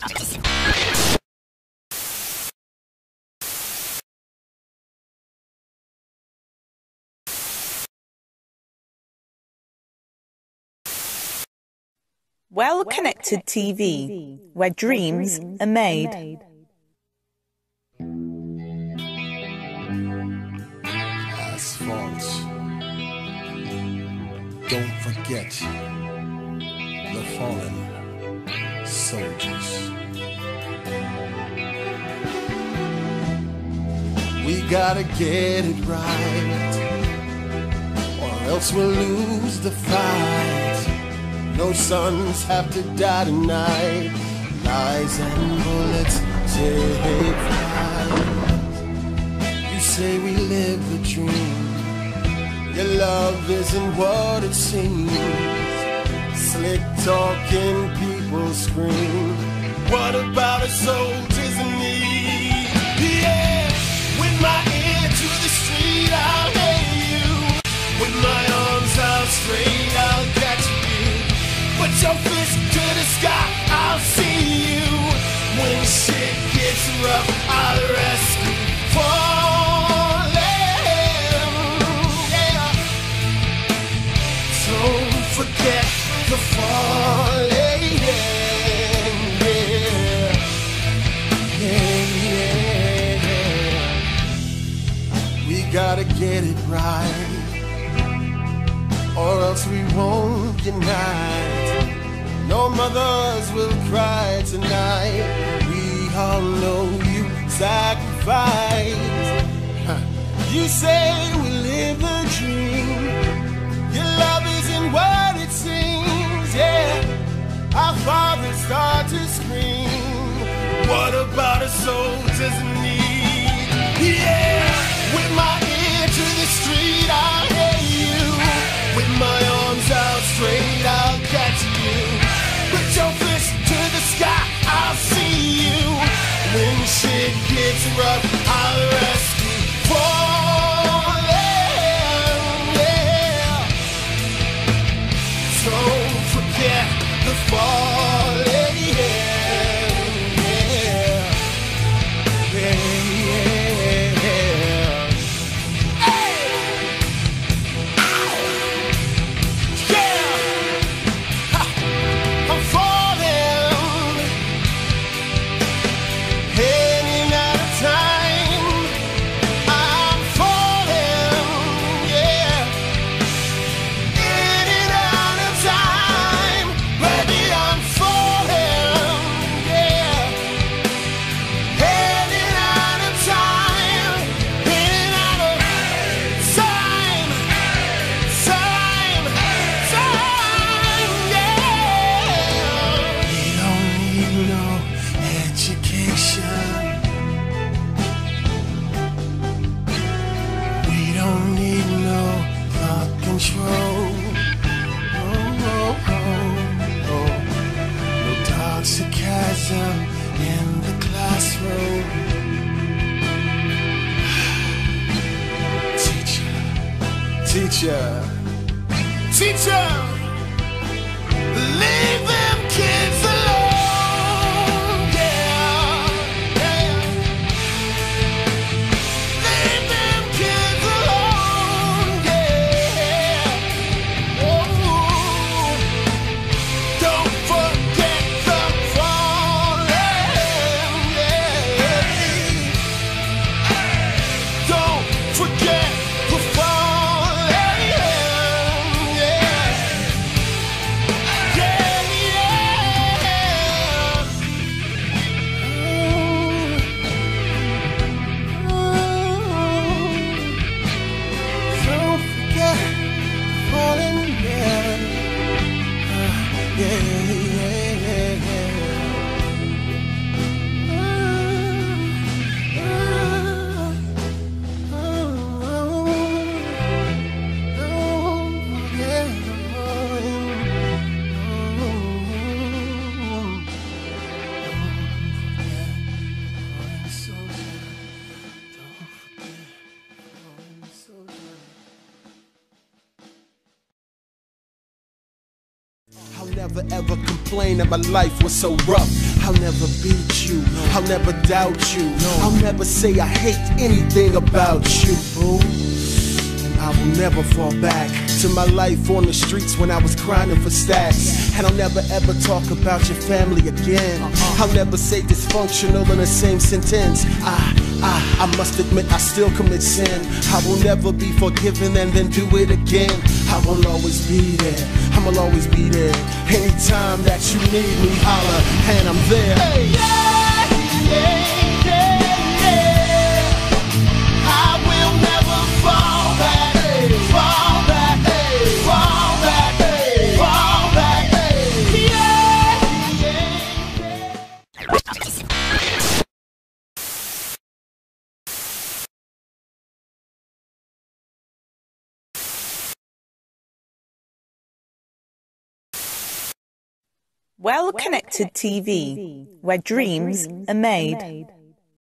Well Connected TV, where dreams are made. Asphalt. Don't forget the fallen soldiers. We gotta get it right, or else we'll lose the fight. No sons have to die tonight. Lies and bullets take flight. You say we live the dream. Your love isn't what it seems. Slick talking people scream. What about a soldiers in need? Yeah, with my ear to the street, I'll hear you. With my arms out straight, I'll catch you. Put your fist to the sky, I'll see you. When shit gets rough, I'll rescue falling. Yeah. Don't forget the falling. Yeah. We gotta get it right, or else we won't unite. No mothers will cry tonight. We all know you sacrificed. You say we live the dream. Your love isn't what it seems. Yeah, our fathers start to scream. What about a soldier's need? Yeah, with my ear to the street, I'll hear you. With my arms out straight, I'll catch you. Put your fist to the sky, I'll see you. When shit gets rough, I'll rescue falling. Yeah. Don't forget the falling. In the classroom, teacher, leave them kids alone. Yeah, yeah. Leave them kids alone. Yeah. Oh, don't forget the fallen. Yeah. Don't forget the fallen. Yeah. Yeah, yeah. never ever complain that my life was so rough. I'll never beat you, I'll never doubt you, I'll never say I hate anything about you, boo. And I will never fall back to my life on the streets when I was grinding for stacks. And I'll never ever talk about your family again. I'll never say dysfunctional in the same sentence. I must admit I still commit sin. I will never be forgiven and then do it again. I will always be there, I will always be there. Anytime that you need me, holler, and I'm there. Hey. Yeah, yeah, yeah, yeah. I will never fall back, fall back, fall back, fall back. Yeah, yeah, yeah. Well Connected TV, where dreams are made.